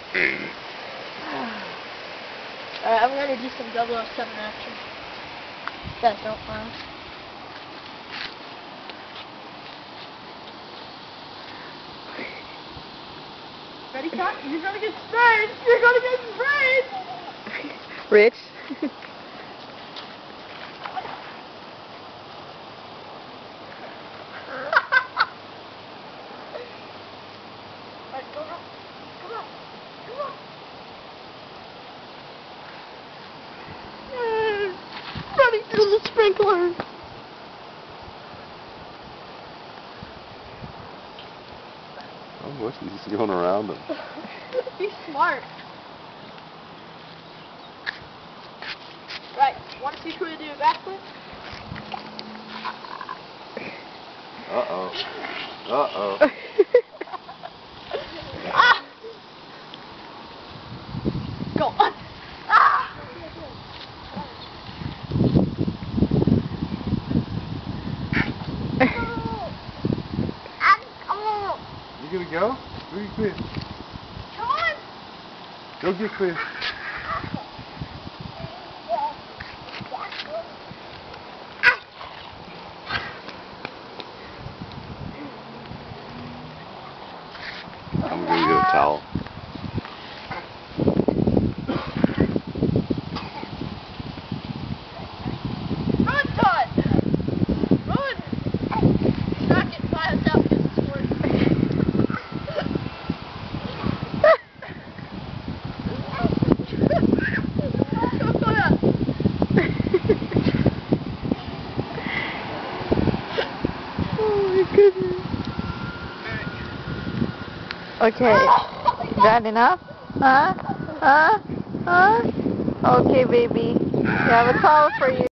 Alright, I'm gonna do some 007 action. You guys don't mind. Ready, cut? You're gonna get sprayed! You're gonna get sprayed! Rich? Alright, go on. Come on. Come on. Running through the sprinkler. Oh, look, he's going around them. Be smart. Right, want to see Kuya do a backflip? Uh-oh. Uh-oh. Ah! Go on. Ah! You gonna go? Where you Chris? Come on. Go get Chris. I'm gonna get a towel. Run, Todd! Run! Not getting violent out because it's working. Oh my goodness. Okay, is that enough? Huh? Huh? Huh? Okay, baby. We have a towel for you.